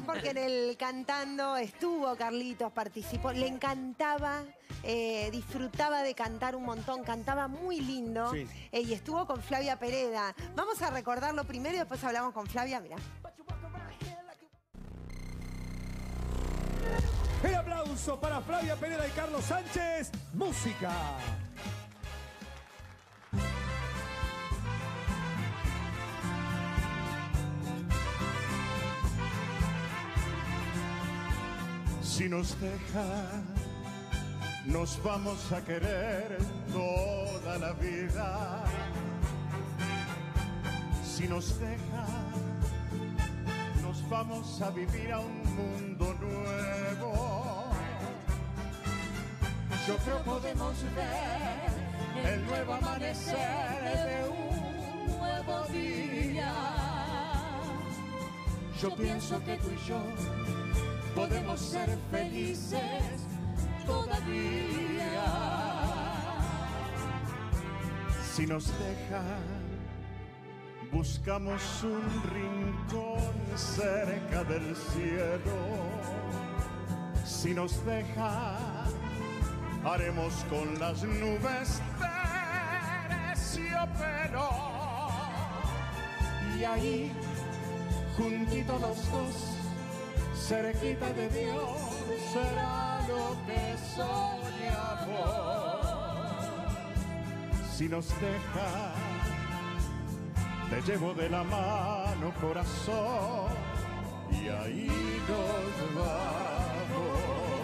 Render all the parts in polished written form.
porque en el Cantando estuvo Carlitos, participó, le encantaba, disfrutaba de cantar un montón, cantaba muy lindo. Sí. Y estuvo con Flavia Pereda. Vamos a recordarlo primero y después hablamos con Flavia, mirá. El aplauso para Flavia Pereda y Carlos Sánchez. Música. Si nos deja, nos vamos a querer toda la vida. Si nos deja, nos vamos a vivir a un mundo nuevo. Yo creo podemos ver el nuevo amanecer de un nuevo día. Yo pienso que tú y yo podemos ser felices todavía. Si nos deja, buscamos un rincón cerca del cielo. Si nos deja, haremos con las nubes terciopelo. Y ahí, juntitos los dos, cerquita de Dios, será lo que soñamos. Si nos deja, te llevo de la mano, corazón, y ahí nos vamos.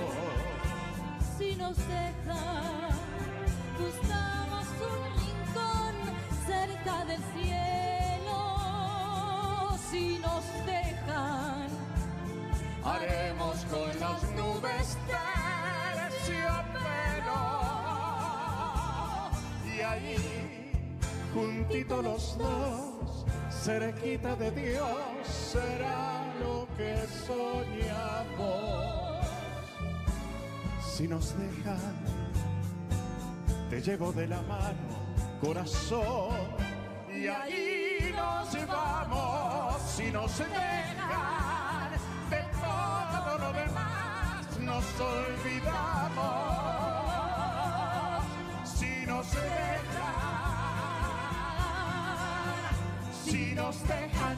Si nos deja, buscamos un rincón cerca del cielo. Si nos dejan, haremos con las nubes terciopelo. Y ahí, juntitos los dos, cerquita de Dios, será lo que soñamos. Si nos dejan, te llevo de la mano, corazón, y ahí nos vamos. Si nos dejan, de todo lo demás nos olvidamos. Si nos dejan, si nos dejan.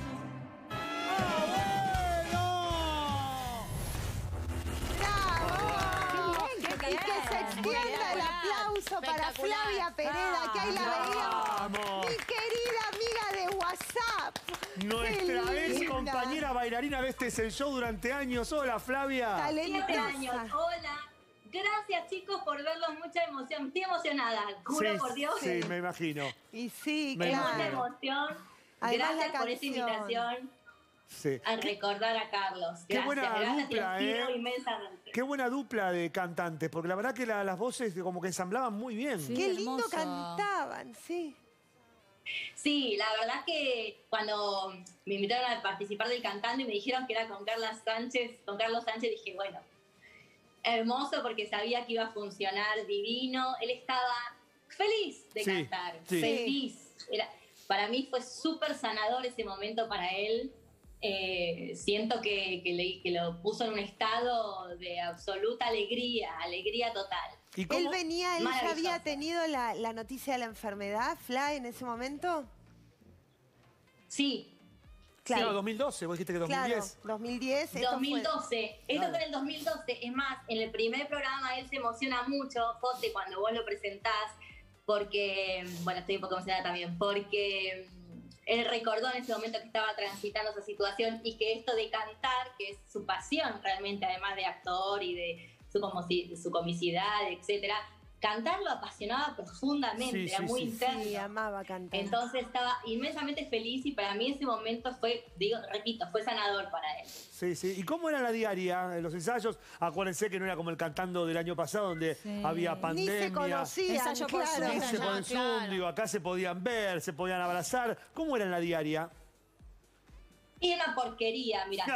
Y que se extienda el aplauso para Flavia Pereda, que ahí la veíamos. ¡Vamos! Mi querida amiga de WhatsApp. Nuestra Qué ex linda. compañera bailarina de este es el show durante años. Hola, Flavia. 7 Talentosa. años, hola. Gracias, chicos, por verlos. Mucha emoción. Estoy emocionada, juro Sí, por Dios. sí, me imagino. Y sí, Me Mucha claro. emoción. Además, Gracias la por esta canción. invitación Sí. a recordar a Carlos. Qué Gracias, buena gracias, dupla, te quiero ¿eh? inmensamente. Qué buena dupla de cantantes, porque la verdad que las voces como que ensamblaban muy bien. Sí. Qué lindo hermoso. cantaban, sí. Sí, la verdad que cuando me invitaron a participar del Cantando y me dijeron que era con Carlos Sánchez, dije, bueno, hermoso porque sabía que iba a funcionar divino. Él estaba feliz de Sí, cantar, sí. feliz. Para mí fue súper sanador ese momento para él. Siento que lo puso en un estado de absoluta alegría, alegría total. ¿Y Él cómo? venía, él ya Maravilloso. había tenido la noticia de la enfermedad, Fla, en ese momento. Sí, Claro, sí. 2012, vos dijiste que 2010. Claro, 2010. esto fue- 2012. Esto Claro. fue en el 2012. Es más, en el primer programa él se emociona mucho, José, cuando vos lo presentás, porque, bueno, estoy un poco emocionada también, porque él recordó en ese momento que estaba transitando esa situación y que esto de cantar, que es su pasión realmente, además de actor y de su comicidad, etcétera, cantar lo apasionaba profundamente, Sí, era sí, muy sí. interno. Sí, amaba cantar. Entonces estaba inmensamente feliz y para mí ese momento fue, repito, fue sanador para él. Sí, sí. ¿Y cómo era la diaria, los ensayos? Acuérdense que no era como el Cantando del año pasado, donde Sí. había Ni pandemia. se conocían, Ensayo por claro. Zoom. Irse por el Zoom, Claro. digo, acá se podían ver, se podían abrazar. ¿Cómo era en la diaria? Y era una porquería, mira.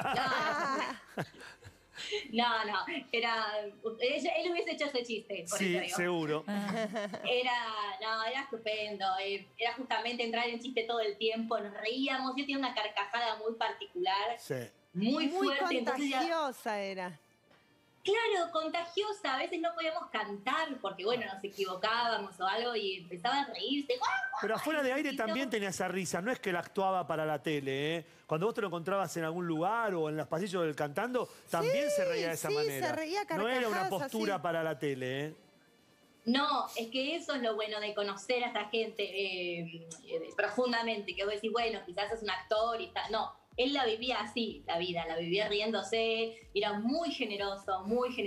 No, era. Él hubiese hecho ese chiste, por Sí, eso digo. seguro. Era estupendo. Era justamente entrar en chiste todo el tiempo, nos reíamos. Yo tenía una carcajada muy particular. Sí. muy Muy fuerte. Entonces ya- contagiosa era. Claro, contagiosa. A veces no podíamos cantar porque, bueno, nos equivocábamos o algo y empezaban a reírse. Pero afuera de aire Y también todo. tenía esa risa, no es que él actuaba para la tele, ¿eh? Cuando vos te lo encontrabas en algún lugar o en los pasillos del cantando, también se reía de esa sí, manera. se reía a no era una carcajadas, postura así. para la tele, ¿eh? No, es que eso es lo bueno de conocer a esta gente profundamente, que vos decís, bueno, quizás es un actor y tal. No, él la vivía así, la vida, la vivía riéndose, era muy generoso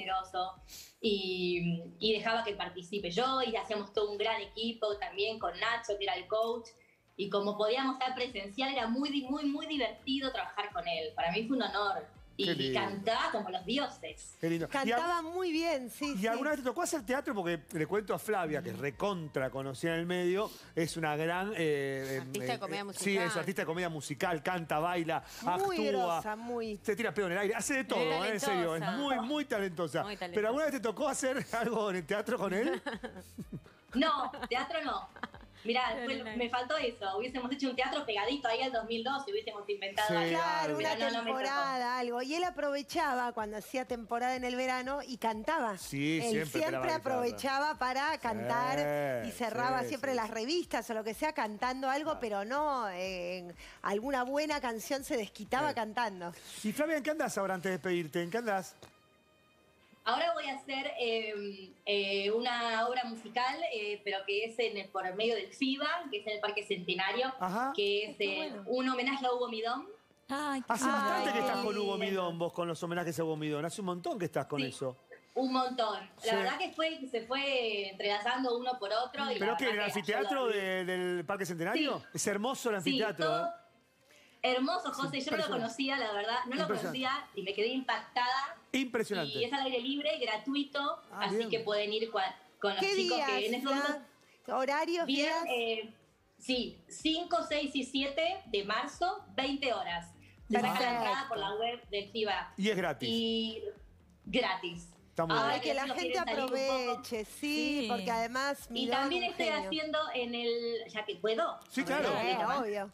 y dejaba que participe yo y hacíamos todo un gran equipo también con Nacho, que era el coach. Y como podíamos estar presencial, era muy divertido trabajar con él. Para mí fue un honor. Qué Y lindo. cantaba como los dioses. Qué lindo. Cantaba muy bien, sí, ¿Y sí. alguna vez te tocó hacer teatro? Porque le cuento a Flavia, que es recontra conocida en el medio, es una gran... Artista de comedia musical. Sí, es artista de comedia musical, canta, baila, Muy actúa. grosa, muy. Se tira pedo en el aire, hace de todo, en serio, es talentosa. muy talentosa. Muy talentosa. ¿Pero alguna vez te tocó hacer algo en el teatro con él? No, teatro no. Mirá, me faltó eso. Hubiésemos hecho un teatro pegadito ahí al 2012, hubiésemos inventado Sí, algo. Claro, una Pero no me tocó. temporada, algo. Y él aprovechaba cuando hacía temporada en el verano y cantaba. Sí, él siempre pelaba la guitarra. aprovechaba para cantar y cerraba sí, siempre sí. las revistas o lo que sea cantando algo, pero no en alguna buena canción se desquitaba cantando. Y Flavia, ¿en qué andás ahora antes de despedirte? ¿En qué andás? Ahora voy a hacer una obra musical, pero que es por medio del FIBA, que es en el Parque Centenario, Ajá. que es bueno. un homenaje a Hugo Midón. Ay, Hace bastante que qué estás con Hugo lindo. Midón, vos con los homenajes a Hugo Midón. Hace un montón que estás con Sí. eso. Un montón. Sí. La verdad que se fue entrelazando uno por otro. Y ¿Pero la qué? ¿En el verdad que anfiteatro yo lo vi. del Parque Centenario? Sí. Es hermoso el Sí, anfiteatro, todo ¿eh? hermoso, José. Yo no lo impresionante. conocía, la verdad. No lo Impresionante. conocía y me quedé impactada. Impresionante. Y es al aire libre, gratuito, Ah, así bien. que pueden ir con los ¿Qué chicos días? que en ese momento... ¿Horarios, Bien, días? sí, 5, 6 y 7 de marzo, 20 horas. Se saca Perfecto. la entrada por la web del FIBA. Y es gratis. Y gratis. Está muy Ahora bien. Ay, que la no gente quieren salir un poco. aproveche, sí, Sí. porque además... Y Midón, también un estoy genio. haciendo en el... Ya que puedo. Sí, claro. Obvio.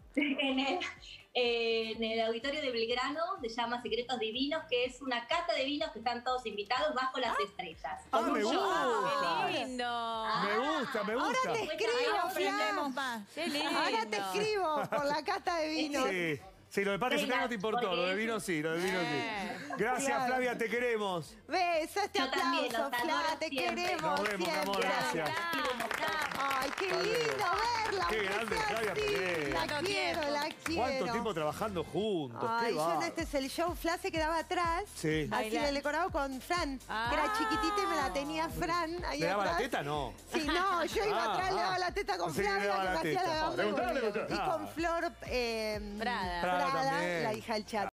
En el auditorio de Belgrano, se llama Secretos Divinos, que es una cata de vinos que están todos invitados bajo las estrellas. Ah, Con me un show. gusta. ¡Qué lindo! Me gusta, me Ahora gusta. te escribo, ahí Flan. aprendemos más. ¡Qué lindo! Ahora te escribo por la cata de vino. Sí. Sí, lo del Parque Venga, Centenario no te importó, porque lo del es- vino sí, lo del vino sí. Gracias, Claro. Flavia, te queremos. Beso, este Yo también, aplauso, los Fla, adoro te siempre. queremos Nos vemos, mi siempre. amor, gracias. Ay, qué Hasta lindo luego. verla. Qué aunque grande, sea Flavia así. Pérez. La ¿Cuánto quiero, tiempo? la quiero. ¿Cuánto tiempo trabajando juntos? Ay, Qué yo bárbaro. este es el show. Fla se quedaba atrás. Sí. Así Bailar. en el decorado con Fran. Que era chiquitita y me la tenía Fran ahí ¿Le daba la atrás. teta? No. Sí, no, yo iba Ah, atrás, le daba la teta con Pensé que le Flavia, daba que la me hacía teta. la gamba ¿Le y gustaba, le volvía. gustaba? Y con Flor Prada. Prada también. la hija del chat.